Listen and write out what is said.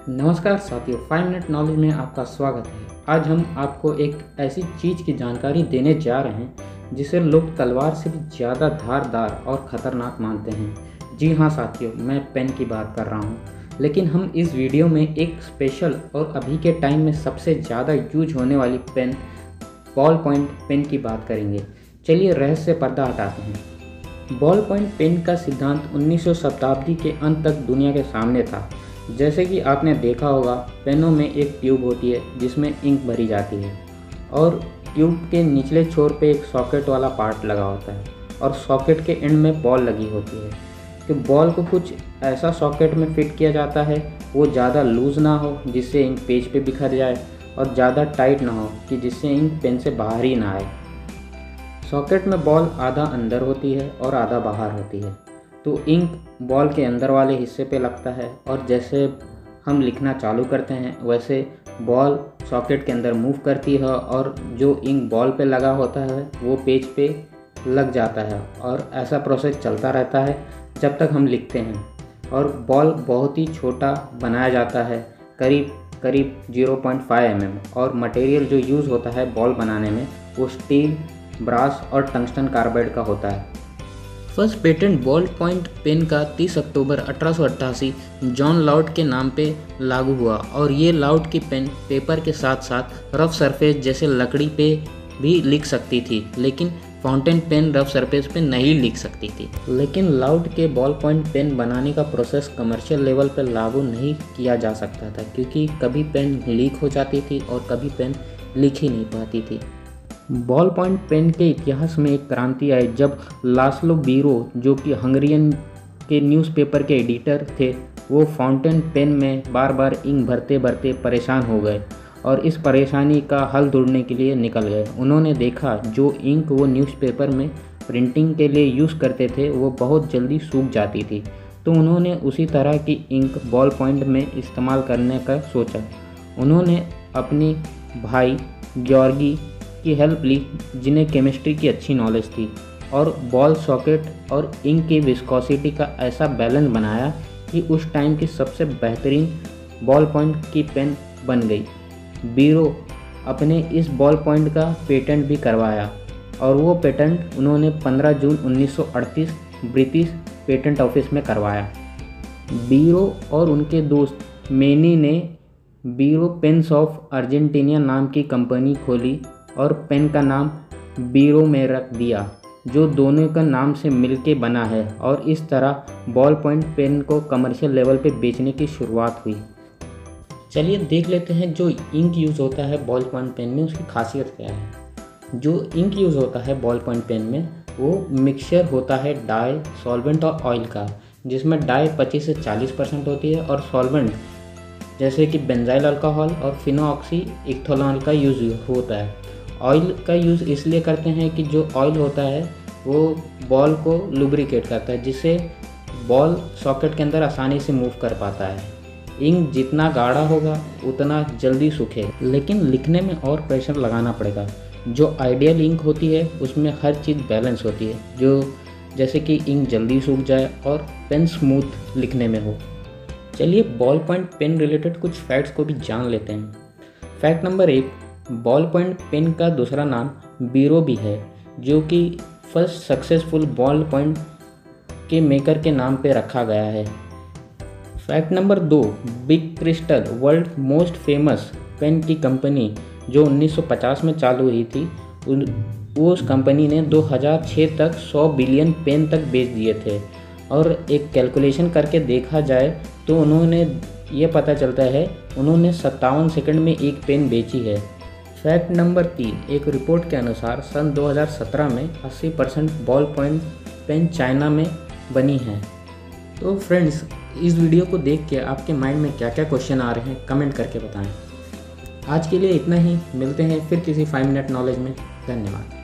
नमस्कार साथियों, 5 minute knowledge में आपका स्वागत है। आज हम आपको एक ऐसी चीज़ की जानकारी देने जा रहे हैं जिसे लोग तलवार से भी ज़्यादा धारदार और ख़तरनाक मानते हैं। जी हाँ साथियों, मैं पेन की बात कर रहा हूँ। लेकिन हम इस वीडियो में एक स्पेशल और अभी के टाइम में सबसे ज़्यादा यूज होने वाली पेन, बॉल पॉइंट पेन की बात करेंगे। चलिए रहस्य पर्दा हटाते हैं। बॉल पॉइंट पेन का सिद्धांत 19वीं शताब्दी के अंत तक दुनिया के सामने था। जैसे कि आपने देखा होगा, पेनों में एक ट्यूब होती है जिसमें इंक भरी जाती है और ट्यूब के निचले छोर पे एक सॉकेट वाला पार्ट लगा होता है और सॉकेट के एंड में बॉल लगी होती है। कि बॉल को कुछ ऐसा सॉकेट में फिट किया जाता है, वो ज़्यादा लूज़ ना हो जिससे इंक पेज पे बिखर जाए और ज़्यादा टाइट ना हो कि जिससे इंक पेन से बाहर ही ना आए। सॉकेट में बॉल आधा अंदर होती है और आधा बाहर होती है, तो इंक बॉल के अंदर वाले हिस्से पे लगता है और जैसे हम लिखना चालू करते हैं वैसे बॉल सॉकेट के अंदर मूव करती है और जो इंक बॉल पे लगा होता है वो पेज पे लग जाता है और ऐसा प्रोसेस चलता रहता है जब तक हम लिखते हैं। और बॉल बहुत ही छोटा बनाया जाता है, करीब 0.5 mm, और मटेरियल जो यूज़ होता है बॉल बनाने में वो स्टील, ब्रास और टंगस्टन कार्बाइड का होता है। First patent ball point pen का 30 अक्टूबर 1888 जॉन लाउड के नाम पे लागू हुआ और ये लाउड की पेन पेपर के साथ साथ रफ सरफेस जैसे लकड़ी पे भी लिख सकती थी, लेकिन फाउंटेन पेन रफ सरफेस पे नहीं लिख सकती थी। लेकिन लाउड के बॉल पॉइंट पेन बनाने का प्रोसेस कमर्शियल लेवल पर लागू नहीं किया जा सकता था, क्योंकि कभी पेन लीक हो जाती थी और कभी पेन लिख ही नहीं पाती थी। बॉल पॉइंट पेन के इतिहास में एक क्रांति आई जब लास्लो बीरो, जो कि हंगरियन के न्यूज़पेपर के एडिटर थे, वो फाउंटेन पेन में बार बार इंक भरते भरते परेशान हो गए और इस परेशानी का हल ढूंढने के लिए निकल गए। उन्होंने देखा जो इंक वो न्यूज़पेपर में प्रिंटिंग के लिए यूज़ करते थे वो बहुत जल्दी सूख जाती थी, तो उन्होंने उसी तरह की इंक बॉल पॉइंट में इस्तेमाल करने का सोचा। उन्होंने अपनी भाई जॉर्गी की हेल्प ली, जिन्हें केमिस्ट्री की अच्छी नॉलेज थी, और बॉल सॉकेट और इंक की विस्कोसिटी का ऐसा बैलेंस बनाया कि उस टाइम की सबसे बेहतरीन बॉल पॉइंट की पेन बन गई। बीरो अपने इस बॉल पॉइंट का पेटेंट भी करवाया और वो पेटेंट उन्होंने 15 जून 1938 ब्रिटिश पेटेंट ऑफिस में करवाया। बीरो और उनके दोस्त मेनी ने बीरो पेन्स ऑफ अर्जेंटीना नाम की कंपनी खोली और पेन का नाम बीरो में रख दिया, जो दोनों का नाम से मिलके बना है, और इस तरह बॉल पॉइंट पेन को कमर्शियल लेवल पे बेचने की शुरुआत हुई। चलिए देख लेते हैं जो इंक यूज़ होता है बॉल पॉइंट पेन में, उसकी खासियत क्या है। जो इंक यूज़ होता है बॉल पॉइंट पेन में वो मिक्सचर होता है डाई, सॉल्वेंट और ऑयल का, जिसमें डाई 25 से 40% होती है और सॉल्वेंट जैसे कि बेंजाइल अल्कोहल और फिनोऑक्सी इथेनॉल का यूज़ होता है। ऑयल का यूज़ इसलिए करते हैं कि जो ऑयल होता है वो बॉल को लुब्रिकेट करता है, जिससे बॉल सॉकेट के अंदर आसानी से मूव कर पाता है। इंक जितना गाढ़ा होगा उतना जल्दी सूखेगा, लेकिन लिखने में और प्रेशर लगाना पड़ेगा। जो आइडियल इंक होती है उसमें हर चीज़ बैलेंस होती है, जो जैसे कि इंक जल्दी सूख जाए और पेन स्मूथ लिखने में हो। चलिए बॉल पॉइंट पेन रिलेटेड कुछ फैक्ट्स को भी जान लेते हैं। Fact number 1, ball point pen का दूसरा नाम बीरो भी है, जो कि फर्स्ट सक्सेसफुल बॉल पॉइंट के मेकर के नाम पे रखा गया है। Fact number 2, Bic Cristal world most famous pen की कंपनी जो 1950 में चालू हुई थी, उस कंपनी ने 2006 तक 100 बिलियन पेन तक बेच दिए थे। और एक कैलकुलेशन करके देखा जाए तो उन्होंने ये पता चलता है उन्होंने 57 सेकंड में एक पेन बेची है। फैक्ट नंबर 3, एक रिपोर्ट के अनुसार सन 2017 में 80% बॉल पॉइंट पेन चाइना में बनी है। तो फ्रेंड्स, इस वीडियो को देख के आपके माइंड में क्या क्या क्वेश्चन आ रहे हैं कमेंट करके बताएं। आज के लिए इतना ही, मिलते हैं फिर किसी 5 मिनट नॉलेज में। धन्यवाद।